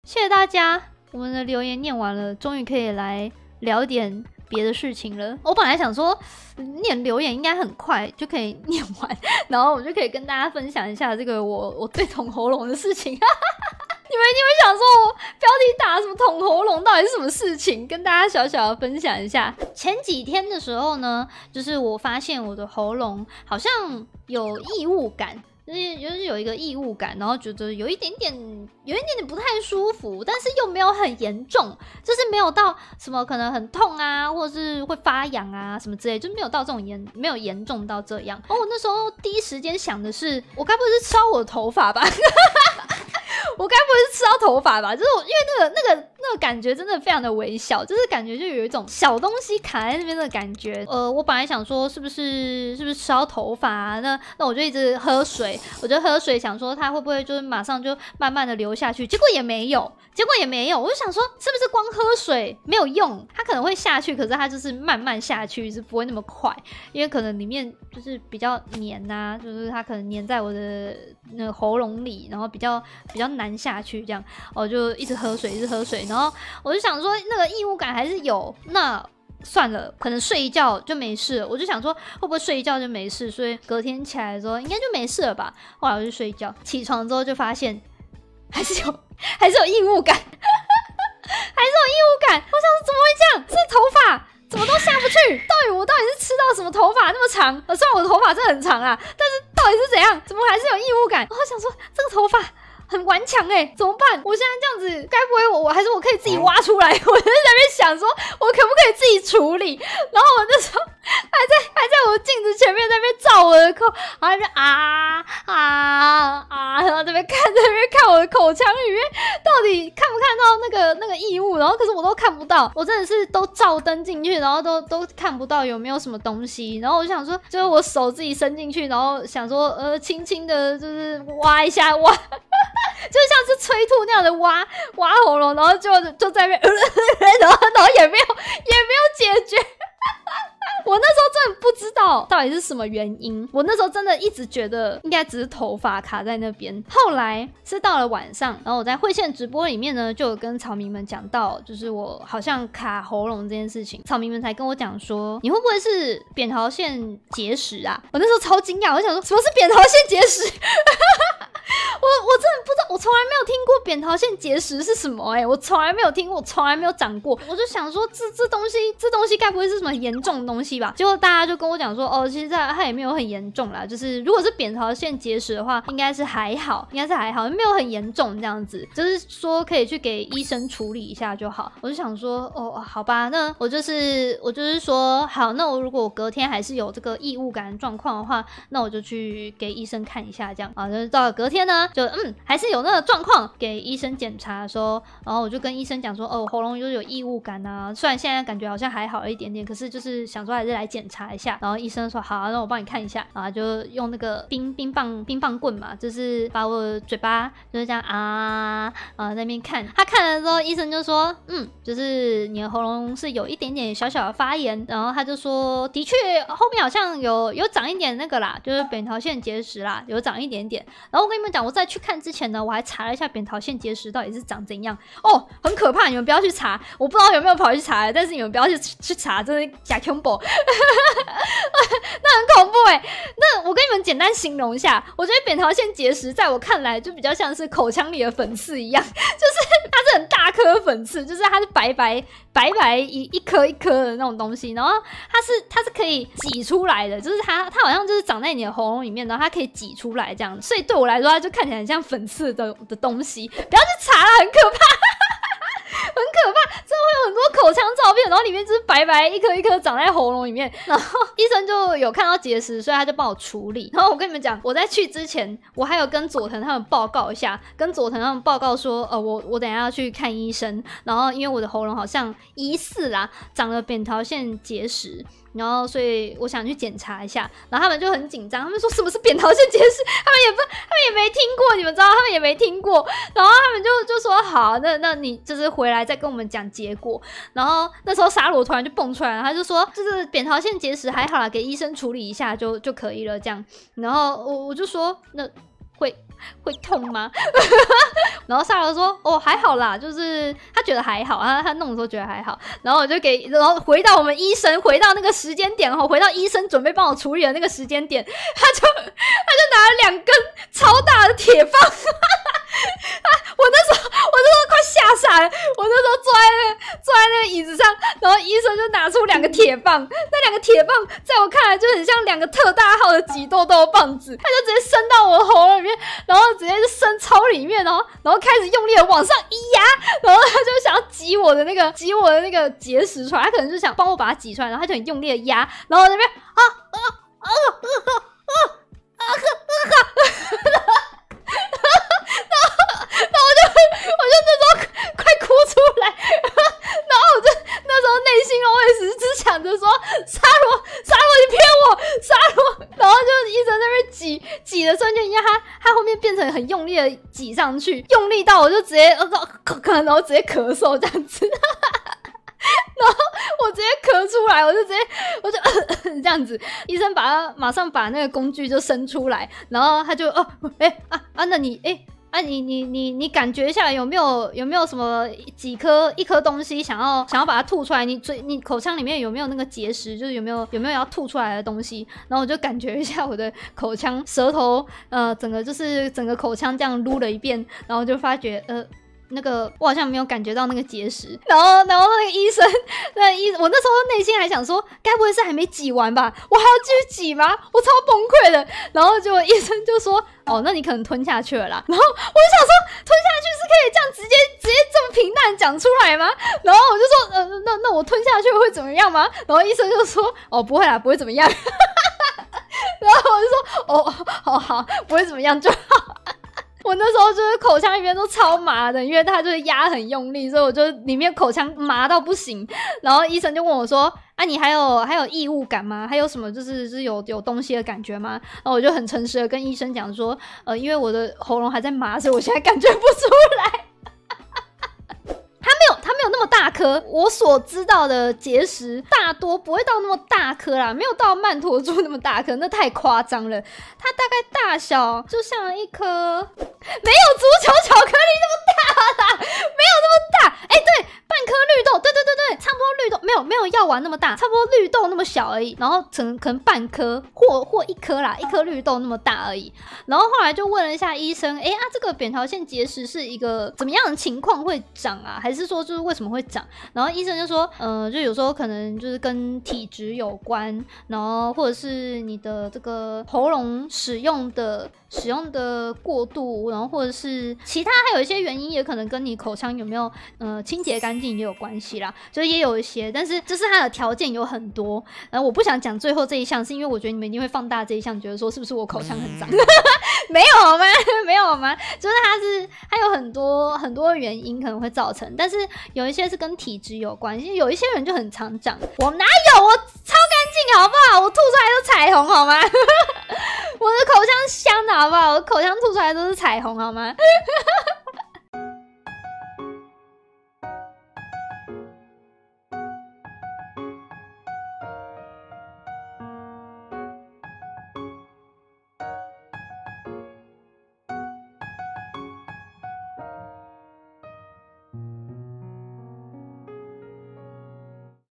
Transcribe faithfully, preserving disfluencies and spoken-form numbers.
谢谢大家，我们的留言念完了，终于可以来聊点别的事情了。我本来想说念留言应该很快就可以念完，然后我就可以跟大家分享一下这个我我对捅喉咙的事情。你们一定会想说我标题打什么捅喉咙到底是什么事情，跟大家小小的分享一下。前几天的时候呢，就是我发现我的喉咙好像有异物感，就是就是有一个异物感，然后觉得有一点点有一点点不太舒服，但是又没有很严重，就是没有到什么可能很痛啊，或者是会发痒啊什么之类，就没有到这种严没有严重到这样。哦，我那时候第一时间想的是，我该不会是烧我的头发吧？我该不会是吃到头发吧？就是我因为那个那个那个感觉真的非常的微小，就是感觉就有一种小东西卡在那边的感觉。呃，我本来想说是不是是不是吃到头发啊？那那我就一直喝水，我就喝水想说它会不会就是马上就慢慢的流下去，结果也没有，结果也没有。我就想说是不是光喝水没有用？它可能会下去，可是它就是慢慢下去，是不会那么快，因为可能里面就是比较黏啊，就是它可能黏在我的那个喉咙里，然后比较比较难下去这样。我就一直喝水，一直喝水，然后我就想说那个异物感还是有，那算了，可能睡一觉就没事了。我就想说会不会睡一觉就没事，所以隔天起来的时候应该就没事了吧。后来我就睡一觉，起床之后就发现还是有还是有异物感，还是有异物感。我想说怎么会这样？这头发怎么都下不去？到底我到底是吃到什么头发那么长？虽然我的头发真的很长啊，但是到底是怎样？怎么还是有异物感？我想说这个头发很顽强哎，怎么办？我现在这样子，该不会我我还是我可以自己挖出来？我就在那边想说，我可不可以自己处理？然后我那时候还在还在我镜子前面在那边照我的口，然后在那边啊啊啊，然后在那边看在那边看我的口腔里面到底看不看到那个那个异物，然后可是我都看不到，我真的是都照灯进去，然后都都看不到有没有什么东西。然后我就想说，就是我手自己伸进去，然后想说呃轻轻的就是挖一下挖。就像是催吐那样的挖挖喉咙，然后就就在那边，然后然后也没有也没有解决。我那时候真的不知道到底是什么原因，我那时候真的一直觉得应该只是头发卡在那边。后来是到了晚上，然后我在会线直播里面呢，就有跟草民们讲到，就是我好像卡喉咙这件事情，草民们才跟我讲说，你会不会是扁桃腺结石啊？我那时候超惊讶，我想说什么是扁桃腺结石？我我真的不知道，我从来没有听过扁桃腺结石是什么哎、欸，我从来没有听过，我从来没有长过。我就想说，这这东西，这东西该不会是什么严重的东西吧？结果大家就跟我讲说，哦，其实它它也没有很严重啦，就是如果是扁桃腺结石的话，应该是还好，应该是还好，没有很严重这样子，就是说可以去给医生处理一下就好。我就想说，哦，好吧，那我就是我就是说，好，那我如果我隔天还是有这个异物感状况的话，那我就去给医生看一下，这样啊，就是到了隔天呢。就嗯，还是有那个状况，给医生检查的时候，然后我就跟医生讲说，哦，喉咙就是有异物感啊，虽然现在感觉好像还好一点点，可是就是想说还是来检查一下。然后医生说好、啊，那我帮你看一下啊，就用那个冰冰棒冰棒棍嘛，就是把我的嘴巴就是这样啊啊在那边看。他看了之后，医生就说，嗯，就是你的喉咙是有一点点小小的发炎，然后他就说，的确后面好像有有长一点那个啦，就是扁桃腺结石啦，有长一点点。然后我跟你们讲，我在去看之前呢，我还查了一下扁桃腺结石到底是长怎样哦，很可怕，你们不要去查，我不知道有没有跑去查，但是你们不要去去查，真的假恐怖，那很恐怖哎、欸。那我跟你们简单形容一下，我觉得扁桃腺结石在我看来就比较像是口腔里的粉刺一样，就是它是很大颗粉刺，就是它是白白白白一一颗一颗的那种东西，然后它是它是可以挤出来的，就是它它好像就是长在你的喉咙里面，然后它可以挤出来这样，所以对我来说，它就看起来很像粉刺的的东西，不要去查了，很可怕。很可怕，真的会有很多口腔照片，然后里面就是白白一颗一颗长在喉咙里面，然后医生就有看到结石，所以他就帮我处理。然后我跟你们讲，我在去之前，我还有跟佐藤他们报告一下，跟佐藤他们报告说，呃，我我等一下要去看医生，然后因为我的喉咙好像疑似啦长了扁桃腺结石。然后，所以我想去检查一下，然后他们就很紧张，他们说什么是扁桃腺结石，他们也不，他们也没听过，你们知道，他们也没听过，然后他们就就说好，那那你就是回来再跟我们讲结果。然后那时候沙罗突然就蹦出来了，他就说就是扁桃腺结石还好啦，给医生处理一下就就可以了这样。然后我我就说那会会痛吗？然后萨罗说哦还好啦，就是他觉得还好，他他弄的时候觉得还好。然后我就给，然后回到我们医生，回到那个时间点，回到医生准备帮我处理的那个时间点，他就他就拿了两根超大的铁棒。我那时候我那时候快吓傻了，我那时候坐在那个坐在那个椅子上，然后医生就拿出两个铁棒，那两个铁棒在我看来就很像两个特大号的挤痘痘棒子，他就直接伸到我的喉咙里面，然后直接就伸超里面，然后然后开始用力的往上一压，然后他就想要挤我的那个挤我的那个结石出来，他可能就想帮我把它挤出来，然后他就很用力的压，然后那边啊啊啊啊啊啊啊啊！然后我就我就那时候快哭出来，然后我就那时候内心 O S 只想着说沙罗沙罗你骗我沙罗，然后就一直在那边挤挤的瞬间，因为他他后面变成很用力的挤上去，用力到我就直接呃咳咳，然后直接咳嗽这样子。然后我直接咳出来，我就直接我就、呃、这样子，医生把他马上把那个工具就伸出来，然后他就哦哎、欸、啊啊那你哎。欸啊你，你你你感觉一下有没有有没有什么几颗一颗东西想要想要把它吐出来？你嘴你口腔里面有没有那个结石？就是有没有有没有要吐出来的东西？然后我就感觉一下我的口腔舌头，呃，整个就是整个口腔这样撸了一遍，然后就发觉呃。那个我好像没有感觉到那个结石，然后然后那个医生，那个医我那时候内心还想说，该不会是还没挤完吧？我还要继续挤吗？我超崩溃的。然后结果医生就说，哦，那你可能吞下去了啦。然后我就想说，吞下去是可以这样直接直接这么平淡讲出来吗？然后我就说，呃，那那我吞下去会怎么样吗？然后医生就说，哦，不会啦，不会怎么样。然后我就说，哦，好好，不会怎么样就好。我那时候就是口腔里面都超麻的，因为他就是压很用力，所以我就里面口腔麻到不行。然后医生就问我说：“啊，你还有还有异物感吗？还有什么就是是有有东西的感觉吗？”然后我就很诚实的跟医生讲说：“呃，因为我的喉咙还在麻，所以我现在感觉不出来。”它没有，它没有那么大颗。我所知道的结石大多不会到那么大颗啦，没有到曼陀珠那么大颗，那太夸张了。它大概大小就像一颗，没有足球巧克力那么大啦，没有那么大。哎、欸，对，半颗绿豆，对对对对，差不多绿豆，没有没有药丸那么大，差不多绿豆那么小而已。然后可能可能半颗或或一颗啦，一颗绿豆那么大而已。然后后来就问了一下医生，哎、欸、啊，这个扁桃腺结石是一个怎么样的情况会长啊？还是说就是为什么会长？然后医生就说，呃，就有时候可能就是跟体质有关，然后或者是你的这个喉咙使用的使用的过度，然后或者是其他还有一些原因，也可能跟你口腔有没有呃清洁干净也有关系啦，就是也有一些，但是就是它的条件有很多。然后我不想讲最后这一项，是因为我觉得你们一定会放大这一项，觉得说是不是我口腔很脏？没有好吗？没有好吗？就是它是它有很多很多原因可能会造成，但是有一些是跟体质有关系，有一些人就很常长。我哪有？我超干净好不好？我吐出来都彩虹好吗？我的口腔香的好不好？我的口腔吐出来都是彩虹好吗？